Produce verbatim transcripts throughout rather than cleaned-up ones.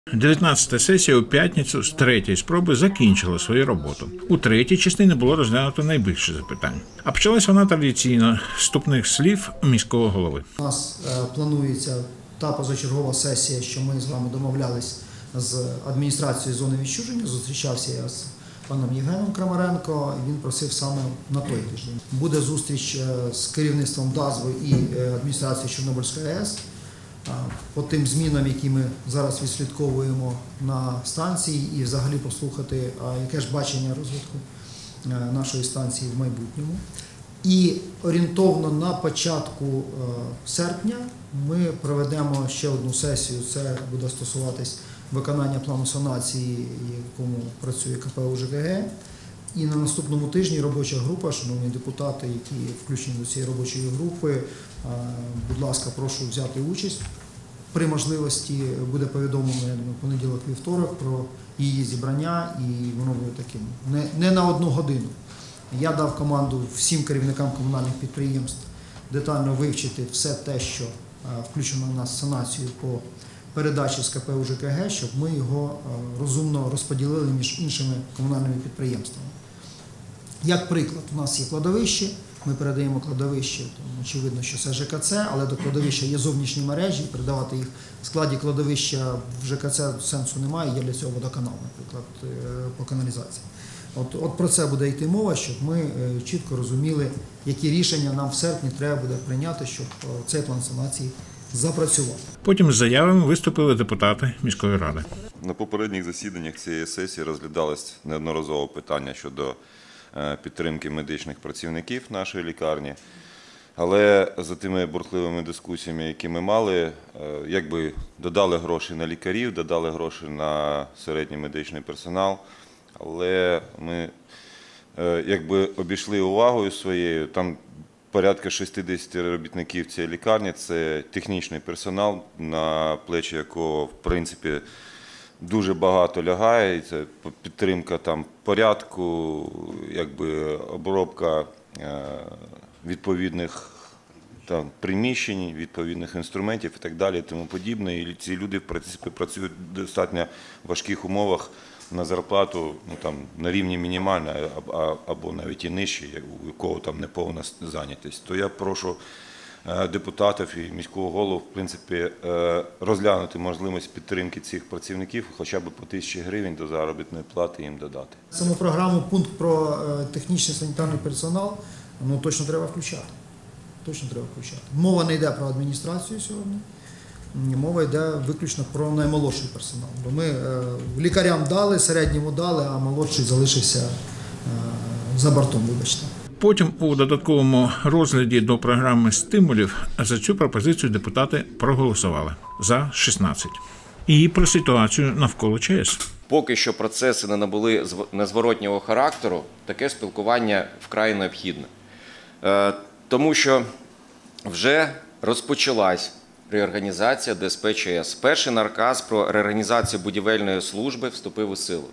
дев'ятнадцята сесія у п'ятницю з третьої спроби закінчила свою роботу. У третій частині було розглянуто найбільше запитань. А почалась вона традиційно з вступних слів міського голови. У нас планується та позачергова сесія, що ми з вами домовлялись з адміністрацією зони відчуження. Зустрічався я з паном Євгеном Крамаренко, і він просив саме на той тиждень. Буде зустріч з керівництвом ДАЗВи і адміністрацією Чорнобильської АЕС по тим змінам, які ми зараз відслідковуємо на станції, і взагалі послухати, яке ж бачення розвитку нашої станції в майбутньому. І орієнтовно на початку серпня ми проведемо ще одну сесію, це буде стосуватись виконання плану санації, якому працює ка пе у же ка ге. І на наступному тижні робоча група, шановні депутати, які включені до цієї робочої групи, будь ласка, прошу взяти участь. При можливості буде повідомлено, я думаю, понеділок-вівторок про її зібрання, і воно буде таким не, не на одну годину. Я дав команду всім керівникам комунальних підприємств детально вивчити все те, що включено в нас санацію по передачі з ка пе у же ка ге, щоб ми його розумно розподілили між іншими комунальними підприємствами. Як приклад, у нас є кладовище, ми передаємо кладовище, очевидно, що це же ка це, але до кладовища є зовнішні мережі, передавати їх в складі кладовища в же ка це сенсу немає, є для цього водоканал, наприклад, по каналізації. От, от про це буде йти мова, щоб ми чітко розуміли, які рішення нам в серпні треба буде прийняти, щоб цей план санації запрацював. Потім з заявами виступили депутати міської ради. На попередніх засіданнях цієї сесії розглядалось неодноразово питання щодо підтримки медичних працівників нашої лікарні. Але за тими бурхливими дискусіями, які ми мали, якби додали гроші на лікарів, додали гроші на середній медичний персонал, але ми якби обійшли увагою своєю, там порядка шістдесят робітників цієї лікарні, це технічний персонал, на плечі якого, в принципі, дуже багато лягає. Це підтримка там порядку, якби обробка відповідних там приміщень, відповідних інструментів і так далі, і тому подібне. І ці люди, в принципі, працюють в достатньо важких умовах на зарплату, ну, там, на рівні мінімальної або навіть і нижчі, у якого там неповна зайнятість. То я прошу депутатів і міського голову, в принципі, розглянути можливість підтримки цих працівників, хоча б по тисячі гривень до заробітної плати їм додати. Саму програму, пункт про технічний санітарний персонал, ну, точно треба включати. Точно треба включати. Мова не йде про адміністрацію сьогодні, мова йде виключно про наймолодший персонал. Бо ми лікарям дали, середньому дали, а молодший залишився за бортом, вибачте. Потім у додатковому розгляді до програми стимулів за цю пропозицію депутати проголосували за шістнадцять. І про ситуацію навколо ЧАЕС. Поки що процеси не набули незворотнього характеру, таке спілкування вкрай необхідне. Тому що вже розпочалась реорганізація де ес пе ЧАЕС. Перший наказ про реорганізацію будівельної служби вступив у силу.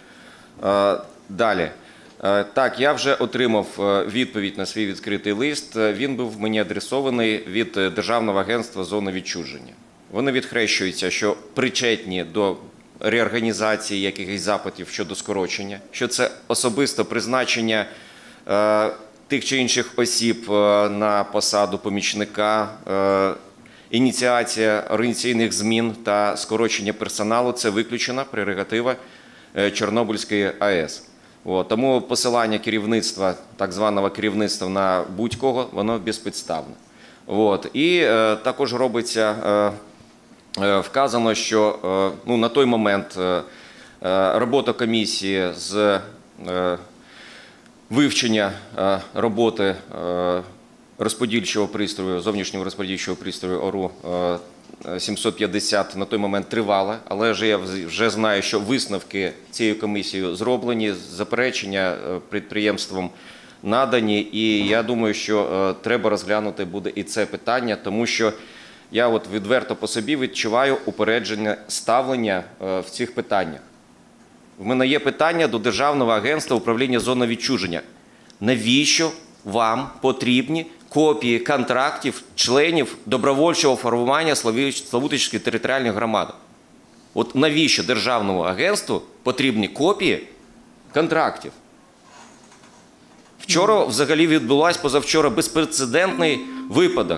Далі. Так, я вже отримав відповідь на свій відкритий лист. Він був мені адресований від Державного агентства зони відчуження. Вони відхрещуються, що причетні до реорганізації якихось запитів щодо скорочення, що це особисто призначення е, тих чи інших осіб на посаду помічника, е, ініціація організаційних змін та скорочення персоналу – це виключена прерогатива Чорнобильської АЕС. От, тому посилання керівництва, так званого керівництва на будь-кого, воно безпідставне. От, і е, також робиться, е, е, вказано, що е, ну, на той момент е, е, робота комісії з е, вивчення е, роботи е, розподільчого пристрою, зовнішнього розподільчого пристрою ОРУ е, сімсот п'ятдесят на той момент тривала, але вже я вже знаю, що висновки цією комісією зроблені, заперечення підприємством надані, і я думаю, що треба розглянути буде і це питання, тому що я от відверто по собі відчуваю упереджене ставлення в цих питаннях. В мене є питання до Державного агентства управління зоною відчуження. Навіщо вам потрібні копії контрактів членів добровольчого формування Славутичської територіальної громади? От навіщо державному агентству потрібні копії контрактів? Вчора взагалі відбулася, позавчора, безпрецедентний випадок.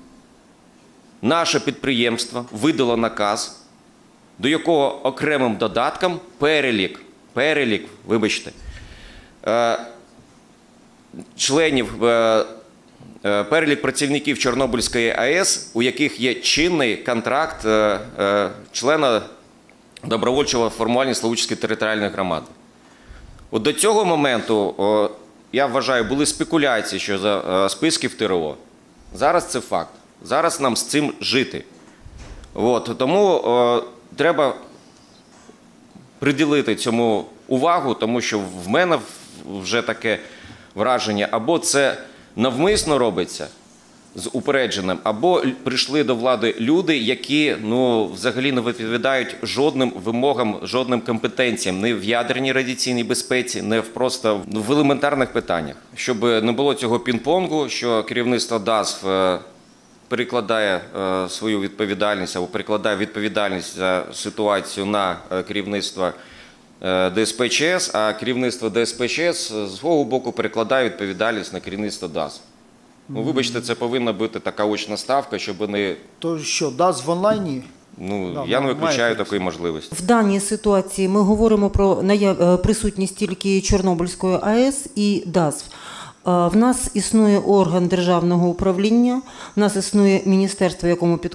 Наше підприємство видало наказ, до якого окремим додатком перелік, перелік, вибачте, членів, перелік працівників Чорнобильської АЕС, у яких є чинний контракт члена добровольчого формування Славутської територіальної громади. От до цього моменту, я вважаю, були спекуляції щодо списків ТРО. Зараз це факт. Зараз нам з цим жити. От, тому о, треба приділити цьому увагу, тому що в мене вже таке враження, або це навмисно робиться з упередженим, або прийшли до влади люди, які ну, взагалі не відповідають жодним вимогам, жодним компетенціям, не в ядерній радіаційній безпеці, не в просто в елементарних питаннях. Щоб не було цього пінг-понгу, що керівництво ДАЗ перекладає е, свою відповідальність або перекладає відповідальність за ситуацію на е, керівництво е, ДСПЧС, а керівництво ДСПЧС з свого боку перекладає відповідальність на керівництво ДАЗ. Ну, вибачте, це повинна бути така очна ставка, щоб не... То що, ДАЗ в онлайні? Ну, Да, я не має виключаю функцію. такої можливості. В даній ситуації ми говоримо про наяв... присутність тільки Чорнобильської АЕС і ДАЗ. В нас існує орган державного управління, в нас існує міністерство, якому під,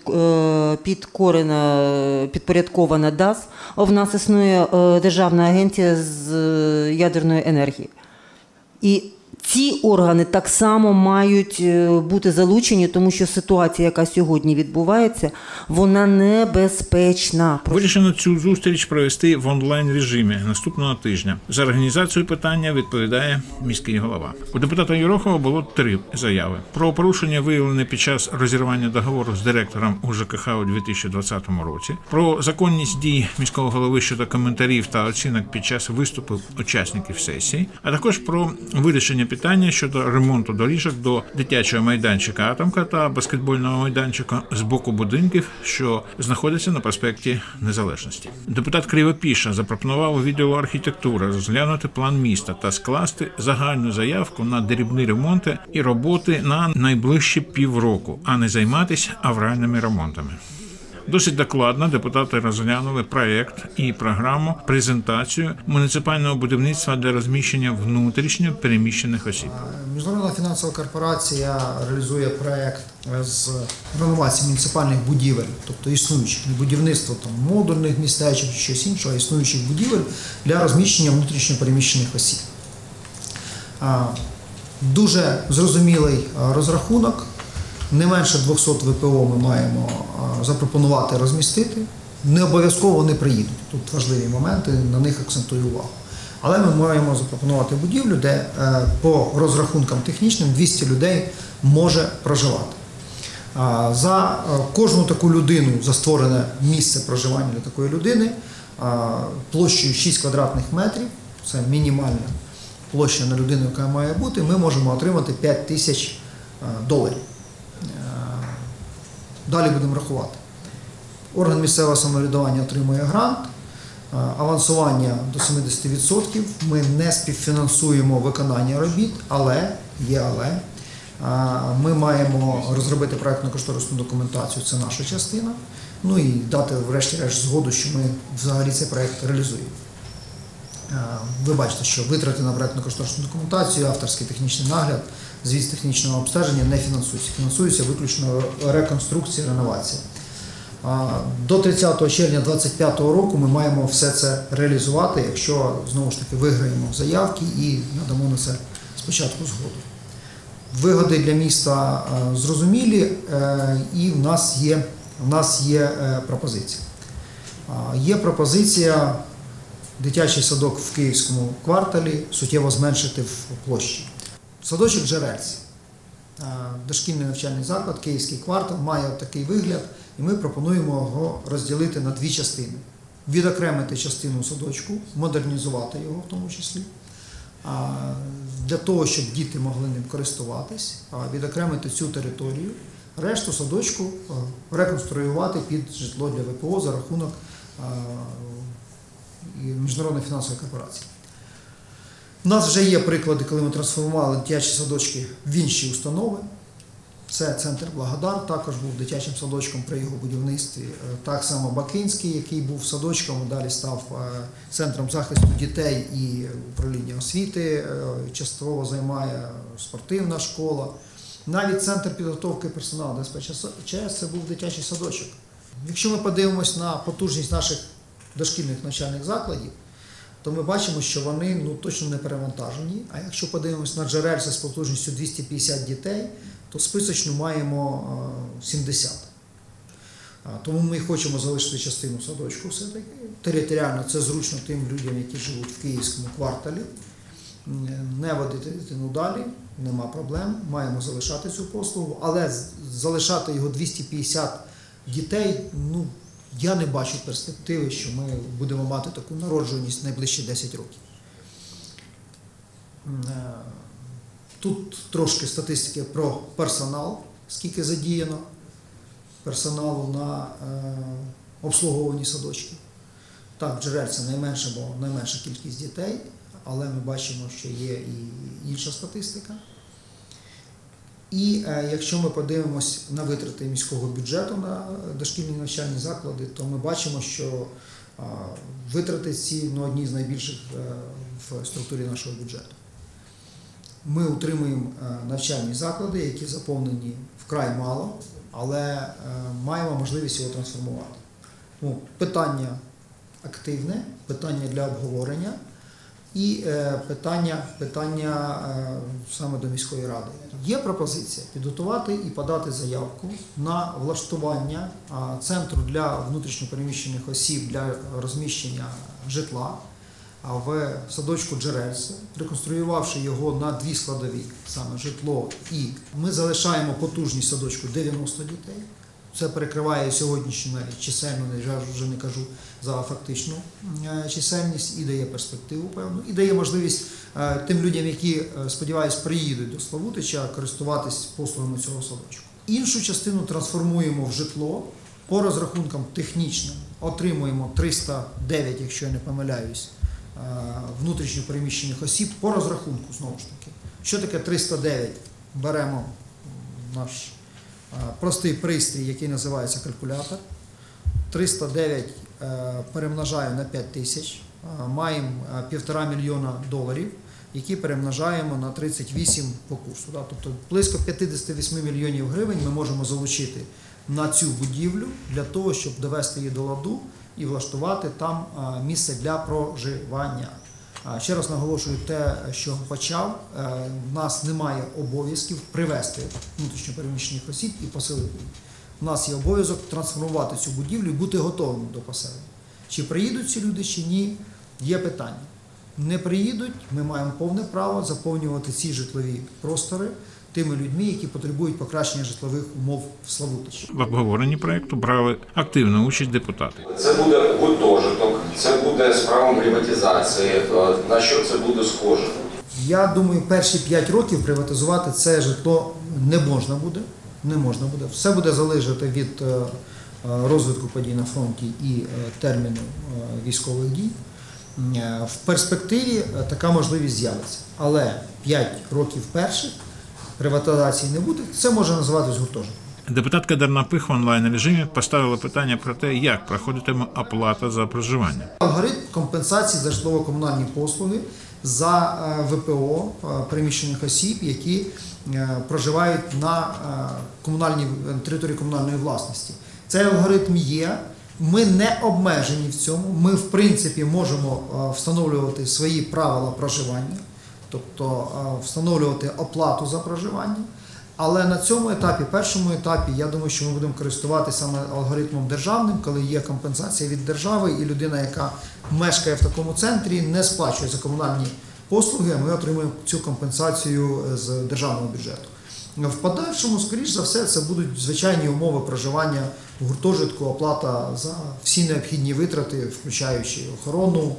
підкорена, підпорядкована ДАЗ, в нас існує Державна агенція з ядерної енергії. І ці органи так само мають бути залучені, тому що ситуація, яка сьогодні відбувається, вона небезпечна. Вирішено цю зустріч провести в онлайн-режимі наступного тижня. За організацію питання відповідає міський голова. У депутата Єрохова було три заяви. Про порушення, виявлене під час розірвання договору з директором у ЖКХ у дві тисячі двадцятому році, про законність дій міського голови щодо коментарів та оцінок під час виступів учасників сесії, а також про вирішення питання щодо ремонту доріжок до дитячого майданчика «Атомка» та баскетбольного майданчика з боку будинків, що знаходяться на проспекті Незалежності. Депутат Кривопіша запропонував у відділу архітектури розглянути план міста та скласти загальну заявку на дрібні ремонти і роботи на найближчі півроку, а не займатися авральними ремонтами. Досить докладно депутати розглянули проєкт і програму презентацію муніципального будівництва для розміщення внутрішньо переміщених осіб. Міжнародна фінансова корпорація реалізує проєкт з реновації муніципальних будівель, тобто існуючих, не будівництво там, модульних містечок чи щось іншого, а існуючих будівель для розміщення внутрішньо переміщених осіб. Дуже зрозумілий розрахунок. Не менше двохсот ВПО ми маємо запропонувати розмістити. Не обов'язково вони приїдуть. Тут важливі моменти, на них акцентую увагу. Але ми маємо запропонувати будівлю, де по розрахункам технічним двісті людей може проживати. За кожну таку людину, за створене місце проживання для такої людини, площею шість квадратних метрів, це мінімальна площа на людину, яка має бути, ми можемо отримати п'ять тисяч доларів. Далі будемо рахувати. Орган місцевого самоврядування отримує грант, авансування до сімдесят відсотків. Ми не співфінансуємо виконання робіт, але, є але, ми маємо розробити проєктно-кошторисну документацію, це наша частина, ну і дати врешті-решт згоду, що ми взагалі цей проєкт реалізуємо. Ви бачите, що витрати на проєктно-кошторисну документацію, авторський технічний нагляд, звіт з технічного обстеження не фінансуються. Фінансується виключно реконструкція, реновація. До тридцятого червня дві тисячі двадцять п'ятого року ми маємо все це реалізувати, якщо, знову ж таки, виграємо заявки і надамо на це спочатку згоду. Вигоди для міста зрозумілі, і в нас є, в нас є пропозиція. Є пропозиція дитячий садок в Київському кварталі суттєво зменшити в площі. Садочок Джерельці, дошкільний навчальний заклад, Київський квартал, має такий вигляд, і ми пропонуємо його розділити на дві частини. Відокремити частину садочку, модернізувати його в тому числі, для того, щоб діти могли ним користуватись, відокремити цю територію, решту садочку реконструювати під житло для ВПО за рахунок і Міжнародної фінансової корпорації. У нас вже є приклади, коли ми трансформували дитячі садочки в інші установи. Це центр Благодар, також був дитячим садочком при його будівництві. Так само Бакинський, який був садочком, далі став центром захисту дітей і управління освіти, частково займає спортивна школа. Навіть центр підготовки персоналу ДСП ЧАЕС – це був дитячий садочок. Якщо ми подивимось на потужність наших дошкільних навчальних закладів, то ми бачимо, що вони ну, точно не перевантажені. А якщо подивимось на Джерельце з потужністю двісті п'ятдесят дітей, то списочну маємо сімдесят. Тому ми хочемо залишити частину садочку все-таки. Територіально це зручно тим людям, які живуть в київському кварталі. Не водити дитину далі, нема проблем, маємо залишати цю послугу, але залишати його двісті п'ятдесят дітей, ну, я не бачу перспективи, що ми будемо мати таку народжуваність найближчі десять років. Тут трошки статистики про персонал, скільки задіяно персоналу на обслуговувані садочки. Так, в Джерельці найменше, бо найменша кількість дітей, але ми бачимо, що є і інша статистика. І е, якщо ми подивимось на витрати міського бюджету на дошкільні навчальні заклади, то ми бачимо, що е, витрати ці ну, одні з найбільших е, в структурі нашого бюджету. Ми утримуємо е, навчальні заклади, які заповнені вкрай мало, але е, маємо можливість його трансформувати. Ну, питання активне, питання для обговорення. І е, питання, питання е, саме до міської ради. Є пропозиція підготувати і подати заявку на влаштування е, центру для внутрішньопереміщених осіб для розміщення житла в садочку Джерельце, реконструювавши його на дві складові, саме житло, і ми залишаємо потужність садочку дев'яносто дітей. Це перекриває сьогоднішню навіть чисельну, я вже не кажу за фактичну чисельність, і дає перспективу певну, і дає можливість тим людям, які, сподіваюсь, приїдуть до Славутича, користуватись послугами цього садочку. Іншу частину трансформуємо в житло, по розрахункам технічним отримуємо триста дев'ять, якщо я не помиляюсь, внутрішньопереміщених осіб по розрахунку, знову ж таки. Що таке триста дев'ять? Беремо наш простий пристрій, який називається калькулятор. триста дев'ять перемножаємо на п'ять тисяч, маємо півтора мільйона доларів, які перемножаємо на тридцять вісім по курсу. Тобто близько п'ятдесят вісім мільйонів гривень ми можемо залучити на цю будівлю для того, щоб довести її до ладу і влаштувати там місце для проживання. Ще раз наголошую те, що почав, в нас немає обов'язків привезти внутрішньопереміщених осіб і поселити їх. У нас є обов'язок трансформувати цю будівлю і бути готовим до поселення. Чи приїдуть ці люди, чи ні, є питання. Не приїдуть, ми маємо повне право заповнювати ці житлові простори тими людьми, які потребують покращення житлових умов в Славутичі. В обговоренні проєкту брали активну участь депутати. Це буде гуртожиток, це буде з правом приватизації. На що це буде схоже? Я думаю, перші п'ять років приватизувати це житло не можна буде. Не можна буде. Все буде залежати від розвитку подій на фронті і терміну військових дій. В перспективі така можливість з'явиться. Але п'ять років перших приватизації не буде, це може називатись гуртожитком. Депутатка Дернапих в онлайн-режимі поставила питання про те, як проходитиме оплата за проживання. Алгоритм компенсації за житлово-комунальні послуги за ВПО переміщених осіб, які проживають на комунальній, території комунальної власності. Цей алгоритм є. Ми не обмежені в цьому. Ми, в принципі, можемо встановлювати свої правила проживання, тобто встановлювати оплату за проживання. Але на цьому етапі, першому етапі, я думаю, що ми будемо користуватися саме алгоритмом державним, коли є компенсація від держави, і людина, яка мешкає в такому центрі, не сплачує за комунальні послуги, а ми отримуємо цю компенсацію з державного бюджету. В подальшому, скоріш за все, це будуть звичайні умови проживання в гуртожитку, оплата за всі необхідні витрати, включаючи охорону,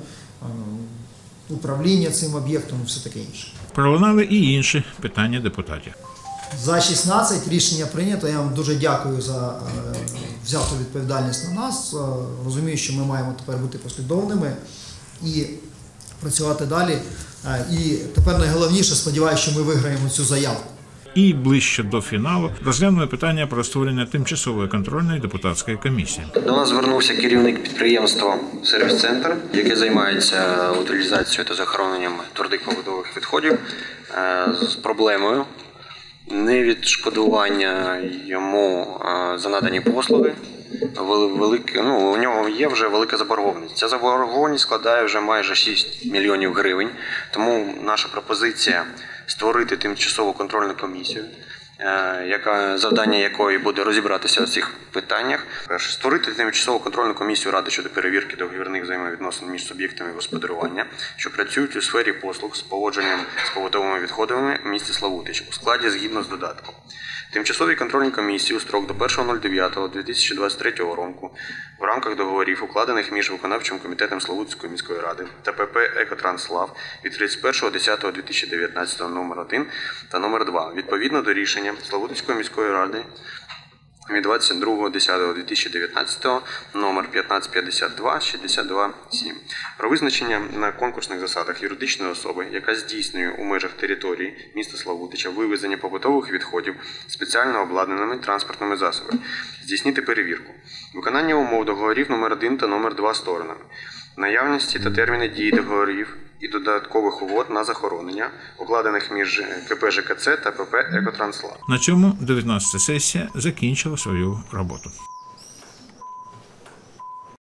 управління цим об'єктом і все таке інше. Пролунали і інші питання депутатів. За шістнадцять рішення прийнято. Я вам дуже дякую за е, взяту відповідальність на нас. Е, розумію, що ми маємо тепер бути послідовними і працювати далі. Е, і тепер найголовніше, сподіваюся, що ми виграємо цю заявку. І ближче до фіналу розглянули питання про створення тимчасової контрольної депутатської комісії. До нас звернувся керівник підприємства «Сервіс-центр», яке займається утилізацією та захороненням твердих побутових відходів, з проблемою невідшкодування йому за надані послуги. Велике, ну, у нього є вже велика заборгованість. Ця заборгованість складає вже майже шість мільйонів гривень. Тому наша пропозиція – створити тимчасову контрольну комісію, яка, завдання якої буде розібратися у цих питаннях. Перше, створити тимчасову контрольну комісію Ради щодо перевірки договірних взаємовідносин між суб'єктами господарювання, що працюють у сфері послуг з поводженням з побутовими відходами в місті Славутич у складі згідно з додатком. Тимчасовій контрольній комісії у строк до першого дев'ятого дві тисячі двадцять третього року в рамках договорів, укладених між виконавчим комітетом Славутської міської ради та ПП «Екотранслав» від тридцять першого десятого дві тисячі дев'ятнадцятого номер один та номер два, відповідно до рішення Славутської міської ради від двадцять другого десятого дві тисячі дев'ятнадцятого номер п'ятнадцять п'ятдесят два шістдесят два сім про визначення на конкурсних засадах юридичної особи, яка здійснює у межах території міста Славутича вивезення побутових відходів спеціально обладнаними транспортними засобами, здійснити перевірку, виконання умов договорів номер один та номер два сторонами, наявності та терміни дії договорів і додаткових угод на захоронення, укладених між КП ЖКЦ та ПП «Екотранслав». На цьому дев'ятнадцята сесія закінчила свою роботу.